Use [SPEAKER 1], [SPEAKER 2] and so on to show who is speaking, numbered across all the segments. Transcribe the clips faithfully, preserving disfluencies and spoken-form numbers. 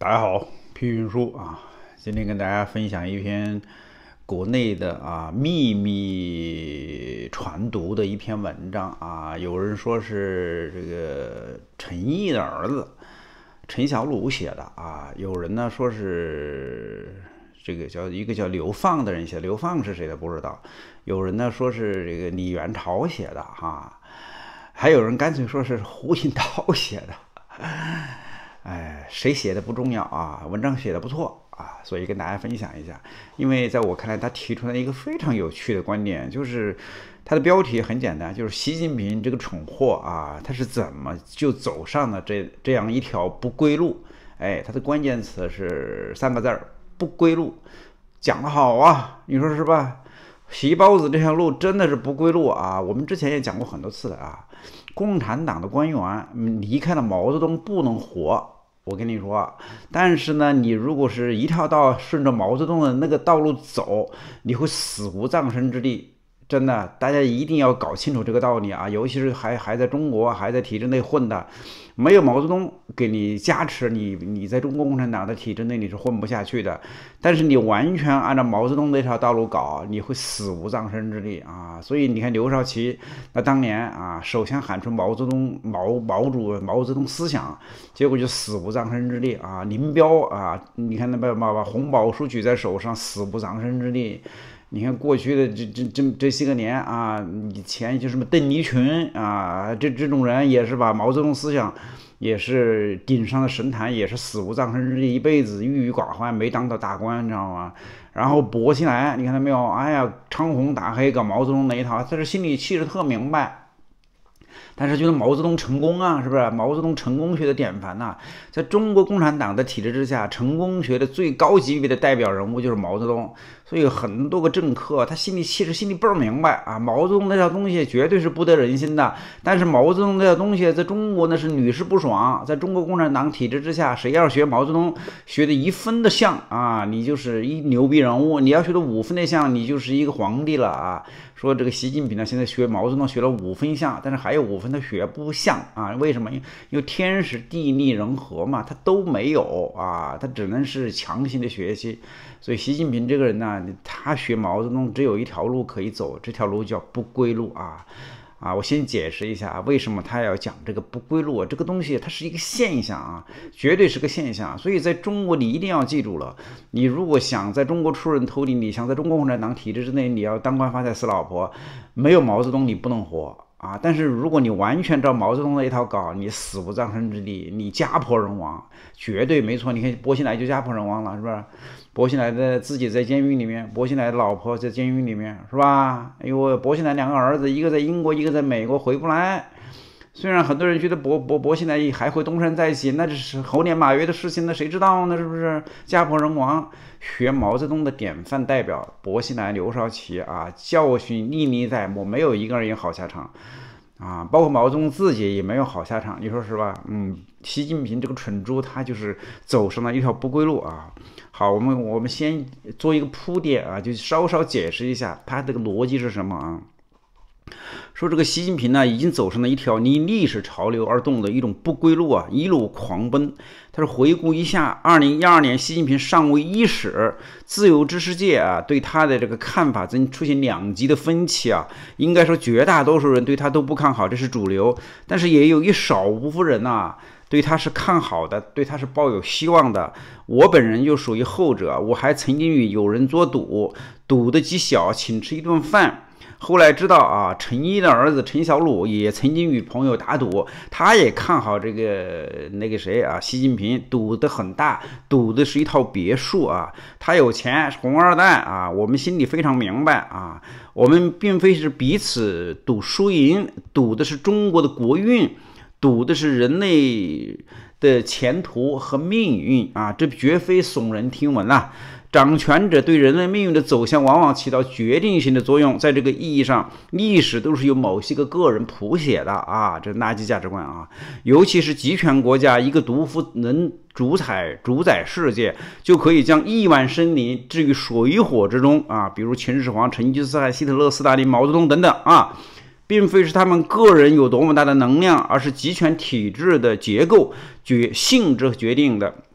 [SPEAKER 1] 大家好，皮运输啊，今天跟大家分享一篇国内的啊秘密传读的一篇文章啊，有人说是这个陈毅的儿子陈小鲁写的啊，有人呢说是这个叫一个叫刘放的人写的，刘放是谁的不知道，有人呢说是这个李元朝写的哈、啊，还有人干脆说是胡锦涛写的。哎，谁写的不重要啊，文章写的不错啊，所以跟大家分享一下。因为在我看来，他提出了一个非常有趣的观点，就是他的标题很简单，就是习近平这个蠢货啊，他是怎么就走上了这这样一条不归路？哎，他的关键词是三个字儿：不归路。讲得好啊，你说是吧？习包子这条路真的是不归路啊！我们之前也讲过很多次了啊。共产党的官员离开了毛泽东不能活。我跟你说，但是呢，你如果是一条道顺着毛泽东的那个道路走，你会死无葬身之地。真的，大家一定要搞清楚这个道理啊！尤其是还还在中国还在体制内混的，没有毛泽东给你加持，你你在中国共产党的体制内你是混不下去的。但是你完全按照毛泽东那条道路搞，你会死无葬身之地啊！所以你看刘少奇那当年啊，首先喊出毛泽东毛毛主毛泽东思想，结果就死无葬身之地啊！林彪啊，你看那把把把红宝书举在手上，死无葬身之地。你看过去的这这这这些个年啊，以前就什么邓丽群啊，这这种人也是把毛泽东思想也是顶上的神坛，也是死无葬身之地，一辈子郁郁寡欢，没当到大官，你知道吗？然后薄熙来，你看到没有？哎呀，唱红打黑搞毛泽东那一套，他是心里气质特明白。但是觉得毛泽东成功啊，是不是？毛泽东成功学的典范呐、啊，在中国共产党的体制之下，成功学的最高级别的代表人物就是毛泽东。所以很多个政客，他心里其实心里倍儿明白啊，毛泽东那套东西绝对是不得人心的。但是毛泽东那套东西在中国那是屡试不爽，在中国共产党体制之下，谁要是学毛泽东学的一分的像啊，你就是一牛逼人物；你要学的五分的像，你就是一个皇帝了啊。说这个习近平呢，现在学毛泽东学了五分像，但是还有五分他学不像啊？为什么？因为天时地利人和嘛，他都没有啊，他只能是强行的学习。所以习近平这个人呢，他学毛泽东只有一条路可以走，这条路叫不归路啊。啊，我先解释一下为什么他要讲这个不归路。这个东西它是一个现象啊，绝对是个现象。所以在中国你一定要记住了，你如果想在中国出人头地，你想在中国共产党体制之内，你要当官发财死老婆，没有毛泽东你不能活啊。但是如果你完全照毛泽东那一套搞，你死无葬身之地，你家破人亡，绝对没错。你看薄熙来就家破人亡了，是不是？薄熙来的自己在监狱里面，薄熙来的老婆在监狱里面，是吧？哎呦，薄熙来两个儿子，一个在英国，一个在美国，回不来。虽然很多人觉得薄薄薄熙来还会东山再起，那这是猴年马月的事情，那谁知道呢？是不是？家破人亡，学毛泽东的典范代表薄熙来、刘少奇啊，教训历历在目，没有一个人有好下场。啊，包括毛泽东自己也没有好下场，你说是吧？嗯，习近平这个蠢猪，他就是走上了一条不归路啊。好，我们我们先做一个铺垫啊，就稍稍解释一下他这个逻辑是什么啊。说这个习近平呢，已经走上了一条逆历史潮流而动的一种不归路啊，一路狂奔。他是回顾一下二零一二年习近平上位伊始，自由知识界啊对他的这个看法真出现两极的分歧啊。应该说绝大多数人对他都不看好，这是主流，但是也有一少部分人啊对他是看好的，对他是抱有希望的。我本人就属于后者，我还曾经与有人做赌，赌的极小，请吃一顿饭。后来知道啊，陈毅的儿子陈小鲁也曾经与朋友打赌，他也看好这个那个谁啊，习近平，赌的很大，赌的是一套别墅啊，他有钱，红二代啊，我们心里非常明白啊，我们并非是彼此赌输赢，赌的是中国的国运，赌的是人类的前途和命运啊，这绝非耸人听闻啊。掌权者对人类命运的走向往往起到决定性的作用，在这个意义上，历史都是由某些个个人谱写的啊，这垃圾价值观啊！尤其是集权国家，一个毒妇能主宰主宰世界，就可以将亿万生灵置于水火之中啊！比如秦始皇、成吉思汗、希特勒、斯大林、毛泽东等等啊。并非是他们个人有多么大的能量，而是集权体制的结构决性质决定的。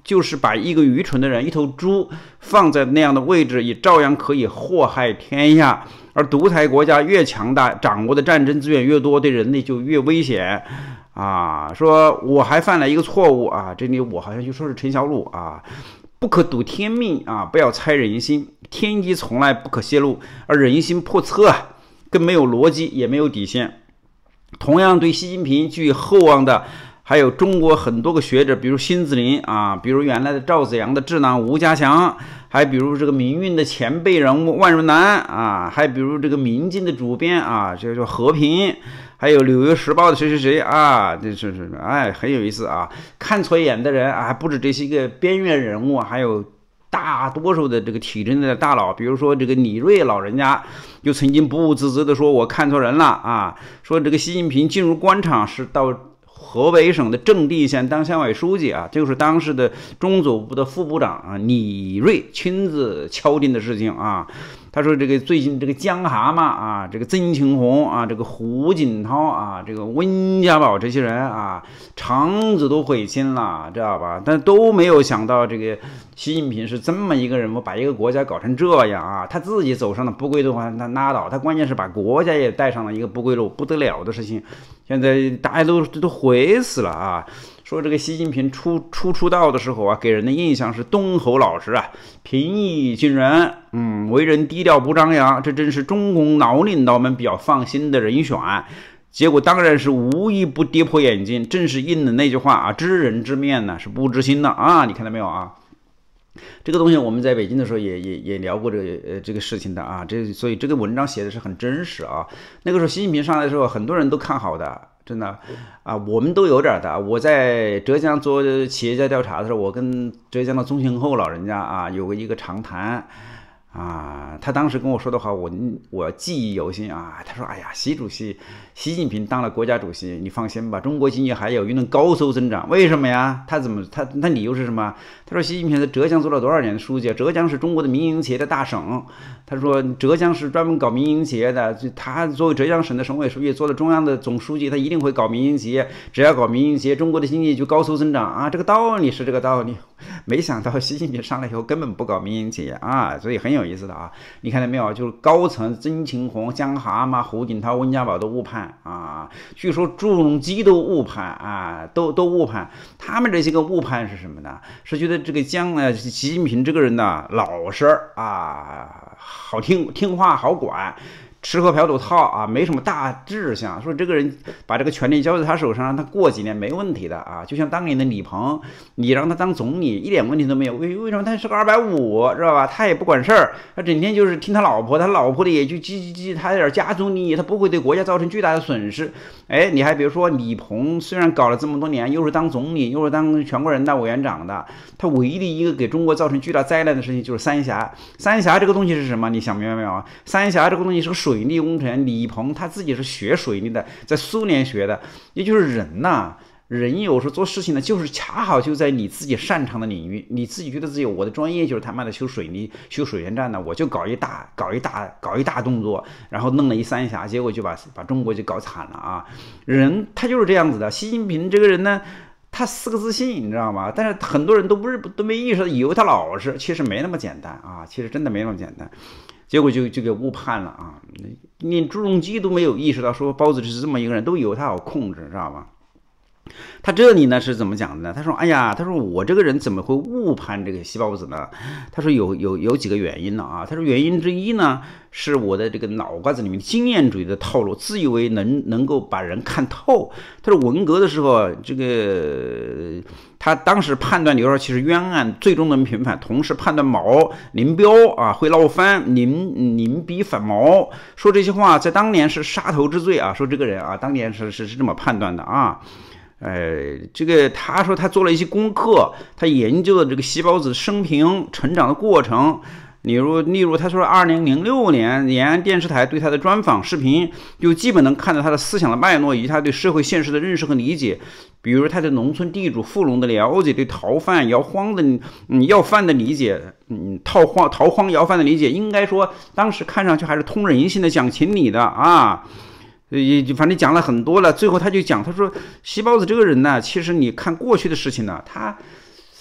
[SPEAKER 1] 就是把一个愚蠢的人，一头猪放在那样的位置，也照样可以祸害天下。而独裁国家越强大，掌握的战争资源越多，对人类就越危险啊。说我还犯了一个错误啊，这里我好像就说是陈小鲁啊，不可赌天命啊，不要猜人心，天机从来不可泄露，而人心叵测啊，更没有逻辑，也没有底线。同样对习近平寄予厚望的还有中国很多个学者，比如辛子林啊，比如原来的赵子阳的智囊吴家祥，还比如这个民运的前辈人物万荣南啊，还比如这个民进的主编啊，这叫和平，还有纽约时报的谁谁谁啊，这是是哎很有意思啊。看错眼的人啊，不止这些个边缘人物，还有大多数的这个体制内的大佬，比如说这个李锐老人家就曾经不自知的说，我看错人了啊，说这个习近平进入官场是到河北省的正地县当乡委书记啊，就是当时的中组部的副部长啊李锐亲自敲定的事情啊。他说这个最近这个江蛤蟆啊，这个曾庆红啊，这个胡锦涛啊，这个温家宝这些人啊，肠子都悔青了，知道吧？但都没有想到这个习近平是这么一个人，我把一个国家搞成这样啊，他自己走上了不归路，他拉倒，他关键是把国家也带上了一个不归路，不得了的事情。现在大家都都悔死了啊！说这个习近平初初出道的时候啊，给人的印象是敦厚老实啊，平易近人，嗯，为人低调不张扬，这真是中共老领导们比较放心的人选。结果当然是无一不跌破眼镜，正是应了那句话啊，知人知面呢，是不知心的啊！你看到没有啊？这个东西我们在北京的时候也也也聊过这个呃这个事情的啊，这所以这个文章写的是很真实啊。那个时候习近平上来的时候，很多人都看好的。真的啊，我们都有点的。我在浙江做企业家调查的时候，我跟浙江的宗庆后老人家啊有个一个长谈啊，他当时跟我说的话，我我记忆犹新啊。他说：“哎呀，习主席，习近平当了国家主席，你放心吧，中国经济还有一轮高速增长。为什么呀？他怎么他那理由是什么？他说习近平在浙江做了多少年的书记？浙江是中国的民营企业的大省。他说浙江是专门搞民营企业的，他作为浙江省的省委书记，做了中央的总书记，他一定会搞民营企业。只要搞民营企业，中国的经济就高速增长啊！这个道理是这个道理。没想到习近平上来以后根本不搞民营企业啊，所以很有意思的啊。你看到没有？就是高层曾庆红、江蛤蟆、胡锦涛、温家宝都误判啊，据说朱镕基都误判啊，都都误判。他们这些个误判是什么呢？是觉得这个江呃习近平这个人呢老实啊，好听听话好管。吃喝嫖赌套啊，没什么大志向。说这个人把这个权力交在他手上，让他过几年没问题的啊。就像当年的李鹏，你让他当总理一点问题都没有。为为什么他是个二百五，知道吧？他也不管事儿，他整天就是听他老婆，他老婆的也就叽叽叽，他有点家族利益，他不会对国家造成巨大的损失。哎，你还别说，李鹏虽然搞了这么多年，又是当总理，又是当全国人大委员长的，他唯一的一个给中国造成巨大灾难的事情就是三峡。三峡这个东西是什么？你想明白没有？三峡这个东西是个水利工程，李鹏他自己是学水利的，在苏联学的。也就是人呐、啊，人有时候做事情呢，就是恰好就在你自己擅长的领域，你自己觉得自己我的专业就是他妈的修水利、修水电站的，我就搞一大、搞一大、搞一大动作，然后弄了一三峡，结果就把把中国就搞惨了啊！人他就是这样子的。习近平这个人呢，他四个自信，你知道吗？但是很多人都不是都没意识到，以为他老实，其实没那么简单啊！其实真的没那么简单。结果就就给误判了啊！连朱镕基都没有意识到，说包子是这么一个人，都以为他好控制，知道吧？他这里呢是怎么讲的呢？他说：“哎呀，他说我这个人怎么会误判这个细胞子呢？他说有有有几个原因呢啊。他说原因之一呢是我的这个脑瓜子里面经验主义的套路，自以为能能够把人看透。他说文革的时候，这个他当时判断刘少奇是冤案，最终能平反，同时判断毛林彪啊会闹翻，宁宁比反毛，说这些话在当年是杀头之罪啊。说这个人啊，当年是是是这么判断的啊。”呃，这个他说他做了一些功课，他研究了这个细胞子生平成长的过程。例如，例如他说，二零零六年延安电视台对他的专访视频，就基本能看到他的思想的脉络以及他对社会现实的认识和理解。比如他对农村地主富农的了解，对逃犯摇荒的嗯要饭的理解，嗯逃荒逃荒要饭的理解，应该说当时看上去还是通人性的、讲情理的啊。也反正讲了很多了，最后他就讲，他说细胞子这个人呢，其实你看过去的事情呢，他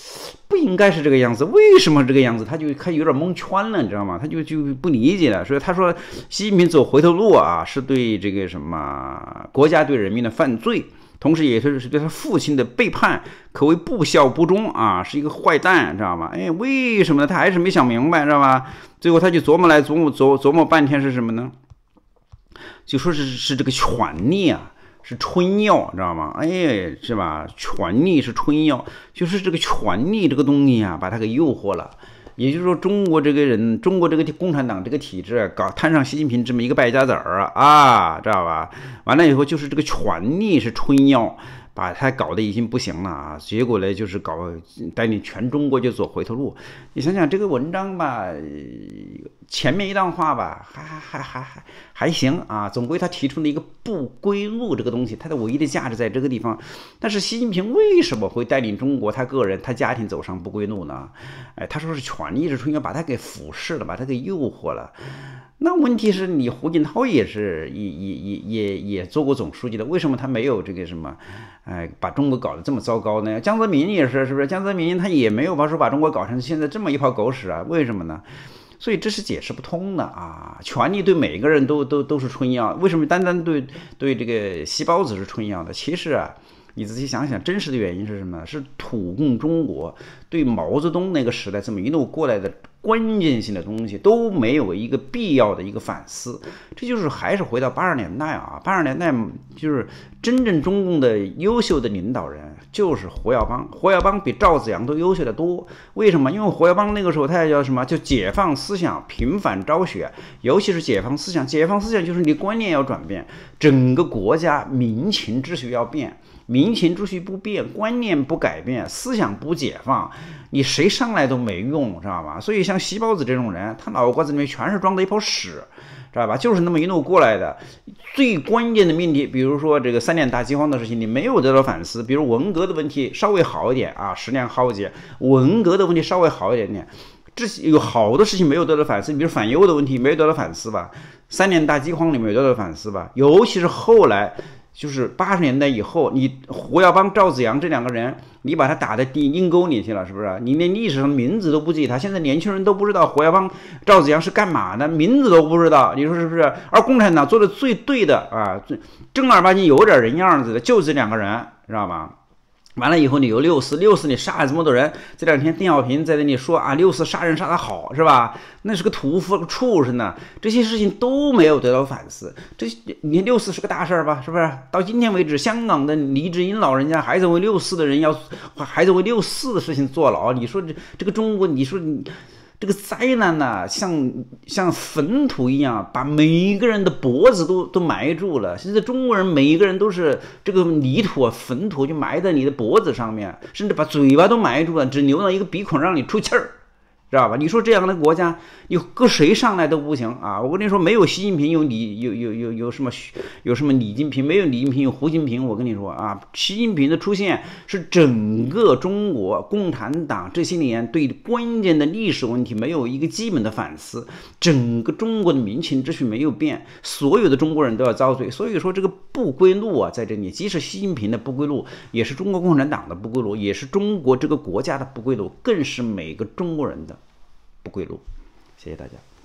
[SPEAKER 1] 不应该是这个样子，为什么这个样子？他就他有点蒙圈了，你知道吗？他就就不理解了。所以他说，习近平走回头路啊，是对这个什么国家对人民的犯罪，同时也是对他父亲的背叛，可谓不孝不忠啊，是一个坏蛋，知道吗？哎，为什么呢？他还是没想明白，知道吧？最后他就琢磨来琢磨琢琢磨半天是什么呢？就说是是这个权力啊。是春药，知道吗？哎，是吧？权力是春药，就是这个权力这个东西啊，把他给诱惑了。也就是说，中国这个人，中国这个共产党这个体制，搞摊上习近平这么一个败家子儿啊，知道吧？完了以后，就是这个权力是春药，把他搞得已经不行了啊。结果呢，就是搞带领全中国就走回头路。你想想这个文章吧。前面一段话吧，还还还还还还行啊，总归他提出了一个不归路这个东西，它的唯一的价值在这个地方。但是习近平为什么会带领中国他个人他家庭走上不归路呢？哎，他说是权力是春药，把他给腐蚀了，把他给诱惑了。那问题是你胡锦涛也是也也也也也做过总书记的，为什么他没有这个什么，哎，把中国搞得这么糟糕呢？江泽民也是，是不是？江泽民他也没有把说把中国搞成现在这么一泡狗屎啊？为什么呢？所以这是解释不通的啊！权力对每个人都都都是春药，为什么单单对对这个细胞子是春药的？其实啊，你仔细想想，真实的原因是什么？是土共中国对毛泽东那个时代这么一路过来的关键性的东西都没有一个必要的一个反思。这就是还是回到八十年代啊，八十年代就是真正中共的优秀的领导人就是胡耀邦，胡耀邦比赵紫阳都优秀的多。为什么？因为胡耀邦那个时候他也叫什么？就解放思想，平反昭雪，尤其是解放思想。解放思想就是你观念要转变，整个国家民情秩序要变。民情秩序不变，观念不改变，思想不解放，你谁上来都没用，知道吧？所以像习包子这种人，他脑瓜子里面全是装的一泡屎，知道吧？就是那么一路过来的。最关键的命题，比如说这个三年大饥荒的事情，你没有得到反思。比如文革的问题稍微好一点啊，十年浩劫，文革的问题稍微好一点点。这有好多事情没有得到反思，比如反右的问题没有得到反思吧？三年大饥荒里面有得到反思吧？尤其是后来。就是八十年代以后，你胡耀邦、赵紫阳这两个人，你把他打在地阴沟里去了，是不是？你连历史上名字都不记他，现在年轻人都不知道胡耀邦、赵紫阳是干嘛的，名字都不知道，你说是不是？而共产党做的最对的啊，最正儿八经有点人样子的，就这两个人，知道吗？完了以后，你有六四，六四你杀了这么多人。这两天邓小平在那里说啊，六四杀人杀得好，是吧？那是个屠夫，个畜生呢。这些事情都没有得到反思。这你六四是个大事儿吧？是不是？到今天为止，香港的黎智英老人家还在为六四的人要，还在为六四的事情坐牢。你说这这个中国，你说你。这个灾难呢、啊，像像坟土一样，把每一个人的脖子都都埋住了。现在中国人每一个人都是这个泥土啊，坟土就埋在你的脖子上面，甚至把嘴巴都埋住了，只留了一个鼻孔让你出气儿。知道吧？你说这样的国家，你搁谁上来都不行啊！我跟你说，没有习近平，有李，有有有有什么有什么李金平，没有李金平有胡金平。我跟你说啊，习近平的出现是整个中国共产党这些年对关键的历史问题没有一个基本的反思，整个中国的民情秩序没有变，所有的中国人都要遭罪。所以说这个不归路啊，在这里，即使习近平的不归路，也是中国共产党的不归路，也是中国这个国家的不归路，更是每个中国人的不归路。谢谢大家。